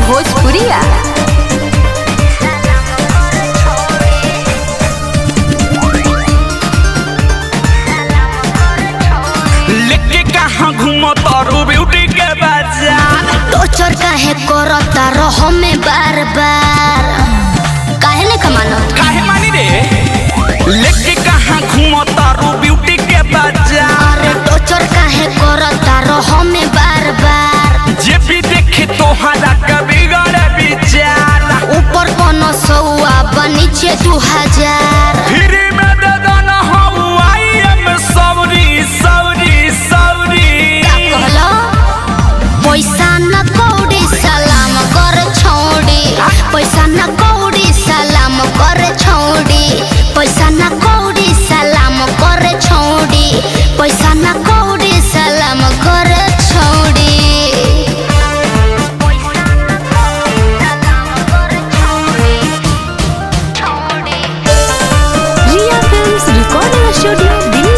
भोजपुरिया। लेके कहाँ घूमो तारू ब्यूटी के बाजार। टोचर काहे करता रहो में बार बार काहे ने कमानो काहे मानी रे। लेके कहाँ घूमो तारू ब्यूटी के बाजार। अरे टोचर काहे करता रहो में बार बार जे भी देखे तोहरा कभी गड़े विचार। ऊपर 500 नीचे 2000 फिर में दे देना हवाई में सवरी सवरी सवरी। का कहलो पैसा न कौड़ी सलाम कर छोड़ी पैसा न कौड़ी सलाम कर छोड़ी पैसा न कौड़ी सलाम कर छोड़ी पैसा न कौड़ी सलाम कर छोड़ी। Riya films recording studio Delhi.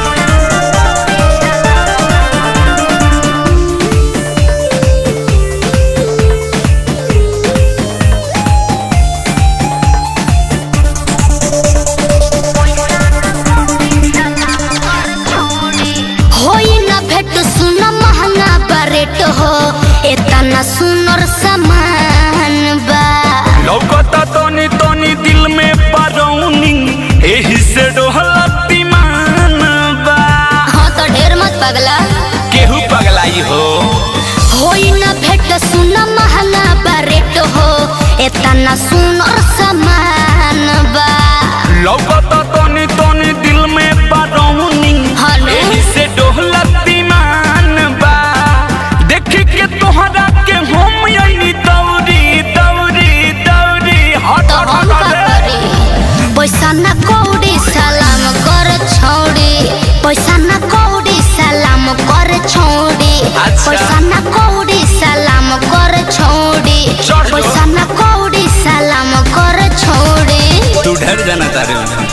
होई न भेट सुन महंगा बरेट हो इतना सुनर सामान बा लौकता तोनी तोनी दिल में परौनी एही से डोहलती मान बा। हाँ तो ढेर मत पगला केहू पगलाई हो। होई न भेट सुन महंगा बरेट हो इतना सुनर सामान बा लौकता तोनी तोनी दिल में परौनी हाँ नो। एही से डोहलती मान बा। देख के तोहरा के हम यही दौड़ी दौड़ी दौड़ी हट तो हम का करी पैसा न कौड़ी सलाम कर छोड़ी पैसा न कौड़ी सलाम कर छोड़ी अच्छा। पैसा न कौड़ी सलाम कर छोड़ी चढ़ लो। पैसा न कौड़ी सलाम कर छोड़ी। तू डर जाना तारे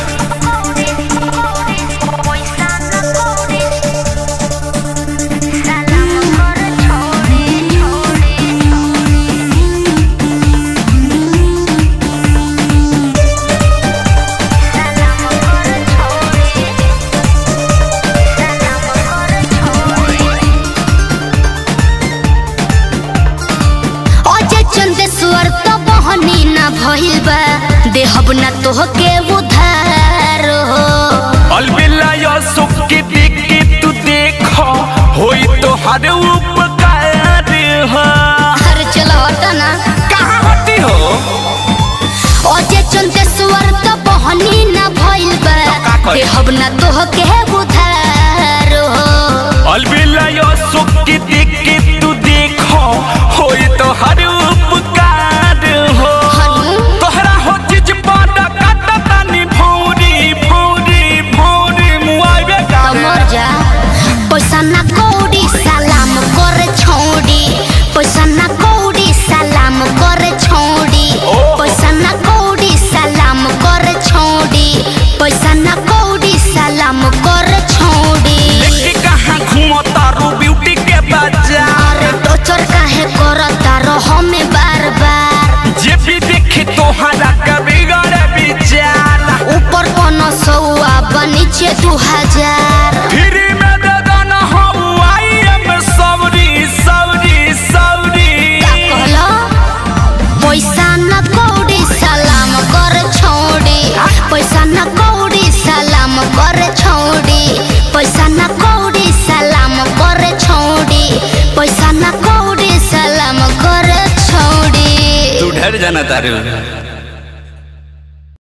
अजय चंदेश्वर तो बहनी न भइल बा देहब न तोहके उधार हो अलबिला या सुख के देख के तू देखो होई तो हर उपकार हो। हर चलो हटा ना कहाँ होती हो। अजय चंदेश्वर तो बहनी न भइल बा का करी? देहब न तोहके उधार हो अलबिला या सुख के देख के तू देखो होई तो हर उपकार हो। हनु तोहरा हो चीज पाटा काटा तानी भौरी भौरी भौरी मुआवे तो का मर जा पैसा न कौड़ी सलाम कर छोड़ी पैसा न कौड़ी सलाम कर छोड़ी ओह। पैसा न कौड़ी सलाम कर छोड़ी पैसा न कौड़ी सलाम कर छोड़ी। लेके कहाँ घूमो तारू ब्यूटी के बाजार। अरे टोचर काहे करता रहो में बार बार जे भी देखे तोहरा कभी गड़े विचार। ऊपर 500 नीचे 2000 फिर में दे देना हवाई में सवरी सवरी सवरी। का कहलो पैसा न कौड़ी सलाम कर छोड़ी पैसा न कौड़ी सलाम कर छोड़ी पैसा न कौड़ी सलाम कर छोड़ी पैसा न कौड़ी सलाम कर छोड़ी। तू डर जाना तारे